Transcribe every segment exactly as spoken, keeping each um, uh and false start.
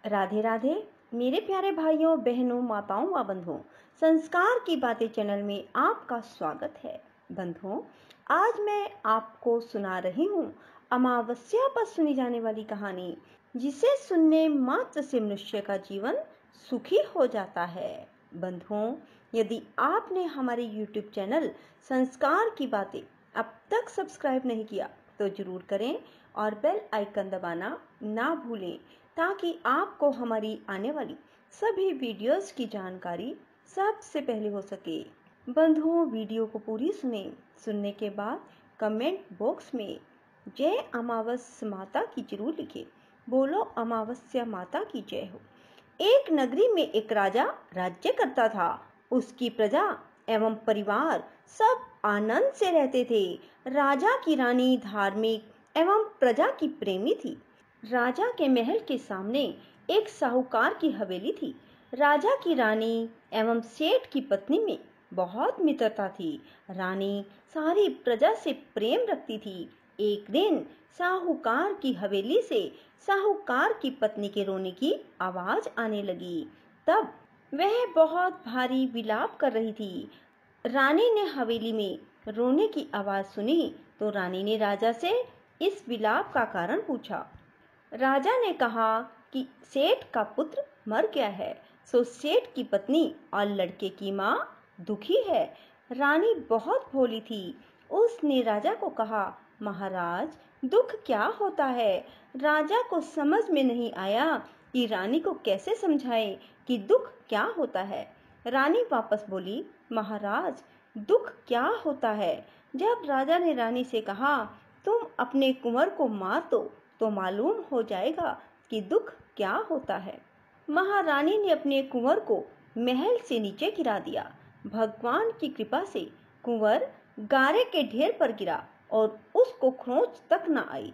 राधे राधे मेरे प्यारे भाइयों बहनों माताओं व बंधुओं, संस्कार की बातें चैनल में आपका स्वागत है। बंधुओं, आज मैं आपको सुना रही हूँ अमावस्या पर सुनी जाने वाली कहानी, जिसे सुनने मात्र से मनुष्य का जीवन सुखी हो जाता है। बंधुओं, यदि आपने हमारे यूट्यूब चैनल संस्कार की बातें अब तक सब्सक्राइब नहीं किया तो जरूर करें और बेल आइकन दबाना ना भूलें, ताकि आपको हमारी आने वाली सभी वीडियोस की जानकारी सबसे पहले हो सके। बंधुओं, वीडियो को पूरी सुने। सुनने के बाद कमेंट बॉक्स में जय अमावस्या माता की जरूर लिखें। बोलो अमावस्या माता की जय हो। एक नगरी में एक राजा राज्य करता था। उसकी प्रजा एवं परिवार सब आनंद से रहते थे। राजा की रानी धार्मिक एवं प्रजा की प्रेमी थी। राजा के महल के सामने एक साहूकार की हवेली थी। राजा की रानी एवं सेठ की पत्नी में बहुत मित्रता थी। रानी सारी प्रजा से प्रेम रखती थी। एक दिन साहूकार की हवेली से साहूकार की पत्नी के रोने की आवाज आने लगी। तब वह बहुत भारी विलाप कर रही थी। रानी ने हवेली में रोने की आवाज सुनी तो रानी ने राजा से इस विलाप का कारण पूछा। राजा ने कहा कि सेठ का पुत्र मर गया है, सो सेठ की पत्नी और लड़के की माँ दुखी है। रानी बहुत भोली थी। उसने राजा को कहा, महाराज, दुख क्या होता है? राजा को समझ में नहीं आया कि रानी को कैसे समझाए कि दुख क्या होता है। रानी वापस बोली, महाराज, दुख क्या होता है? जब राजा ने रानी से कहा, तुम अपने कुंवर को मार दो तो मालूम हो जाएगा कि दुख क्या होता है। महारानी ने अपने कुंवर को महल से नीचे गिरा दिया। भगवान की कृपा से कुंवर गारे के ढेर पर गिरा और उसको खरोंच तक न आई।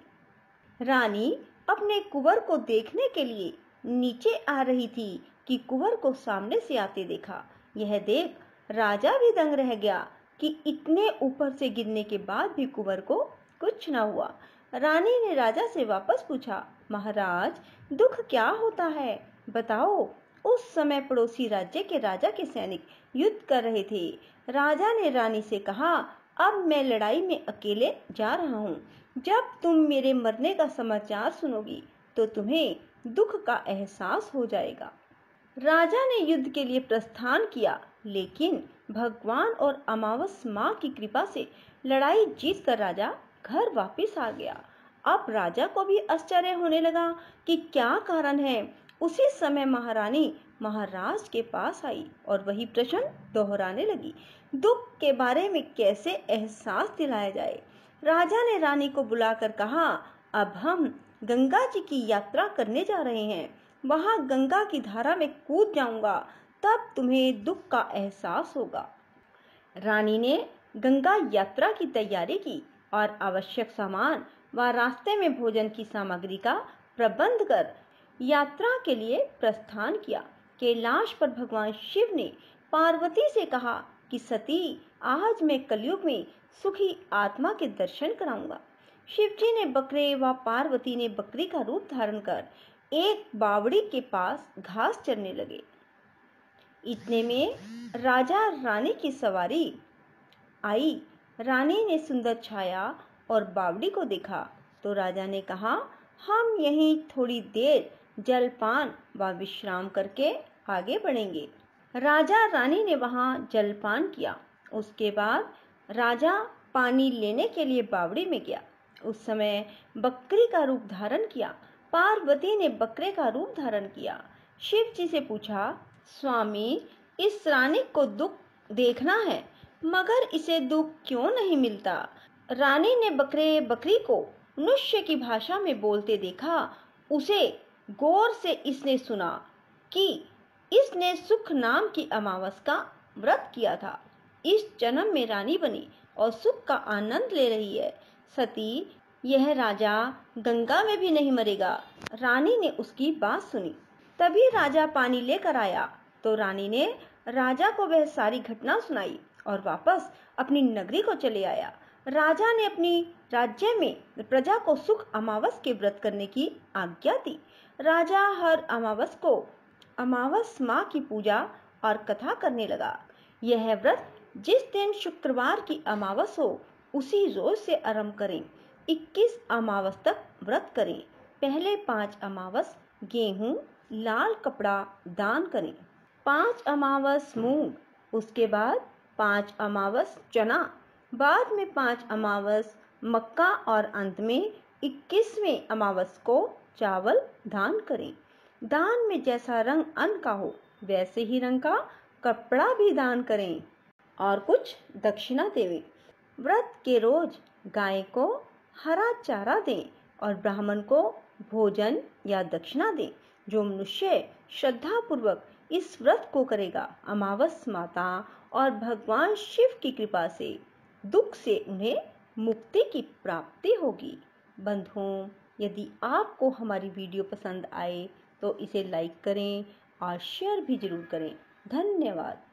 रानी अपने कुंवर को देखने के लिए नीचे आ रही थी कि कुंवर को सामने से आते देखा। यह देख राजा भी दंग रह गया कि इतने ऊपर से गिरने के बाद भी कुंवर को कुछ न हुआ। रानी ने राजा से वापस पूछा, महाराज, दुख क्या होता है? बताओ। उस समय पड़ोसी राज्य के राजा के सैनिक युद्ध कर रहे थे। राजा ने रानी से कहा, अब मैं लड़ाई में अकेले जा रहा हूँ। जब तुम मेरे मरने का समाचार सुनोगी तो तुम्हें दुख का एहसास हो जाएगा। राजा ने युद्ध के लिए प्रस्थान किया, लेकिन भगवान और अमावस्या माँ की कृपा से लड़ाई जीत कर राजा घर वापस आ गया। अब राजा को भी आश्चर्य होने लगा कि क्या कारण है। उसी समय महारानी महाराज के पास आई और वही प्रश्न दोहराने लगी, दुख के बारे में कैसे एहसास दिलाया जाए। राजा ने रानी को बुलाकर कहा, अब हम गंगा जी की यात्रा करने जा रहे हैं। वहां गंगा की धारा में कूद जाऊंगा, तब तुम्हें दुख का एहसास होगा। रानी ने गंगा यात्रा की तैयारी की और आवश्यक सामान व रास्ते में भोजन की सामग्री का प्रबंध कर यात्रा के लिए प्रस्थान किया। कैलाश पर भगवान शिव ने पार्वती से कहा कि सती, आज मैं कलयुग में सुखी आत्मा के दर्शन कराऊंगा। शिव जी ने बकरे व पार्वती ने बकरी का रूप धारण कर एक बावड़ी के पास घास चरने लगे। इतने में राजा रानी की सवारी आई। रानी ने सुंदर छाया और बावड़ी को देखा तो राजा ने कहा, हम यहीं थोड़ी देर जलपान व विश्राम करके आगे बढ़ेंगे। राजा रानी ने वहां जलपान किया। उसके बाद राजा पानी लेने के लिए बावड़ी में गया। उस समय बकरी का रूप धारण किया। पार्वती ने बकरे का रूप धारण किया। शिव जी से पूछा, स्वामी, इस रानी को दुख देखना है, मगर इसे दुख क्यों नहीं मिलता? रानी ने बकरे बकरी को मनुष्य की भाषा में बोलते देखा। उसे गौर से इसने सुना कि इसने सुख नाम की अमावस्या का व्रत किया था। इस जन्म में रानी बनी और सुख का आनंद ले रही है। सती, यह राजा गंगा में भी नहीं मरेगा। रानी ने उसकी बात सुनी। तभी राजा पानी लेकर आया तो रानी ने राजा को वह सारी घटना सुनाई और वापस अपनी नगरी को चले आया। राजा ने अपनी राज्य में प्रजा को सुख अमावस के व्रत करने की आज्ञा दी। राजा हर अमावस को अमावस माँ की पूजा और कथा करने लगा। यह व्रत जिस दिन शुक्रवार की अमावस हो उसी रोज से आरंभ करें। इक्कीस अमावस तक व्रत करें। पहले पांच अमावस गेहूं लाल कपड़ा दान करें। पांच अमावस मूंग, उसके बाद पांच अमावस चना, बाद में पांच अमावस मक्का और अंत में इक्कीसवें अमावस को चावल दान करें। दान में जैसा रंग अन्न का हो वैसे ही रंग का कपड़ा भी दान करें और कुछ दक्षिणा दें। व्रत के रोज गाय को हरा चारा दें और ब्राह्मण को भोजन या दक्षिणा दें। जो मनुष्य श्रद्धा पूर्वक इस व्रत को करेगा, अमावस माता और भगवान शिव की कृपा से दुख से उन्हें मुक्ति की प्राप्ति होगी। बंधुओं, यदि आपको हमारी वीडियो पसंद आए तो इसे लाइक करें और शेयर भी जरूर करें। धन्यवाद।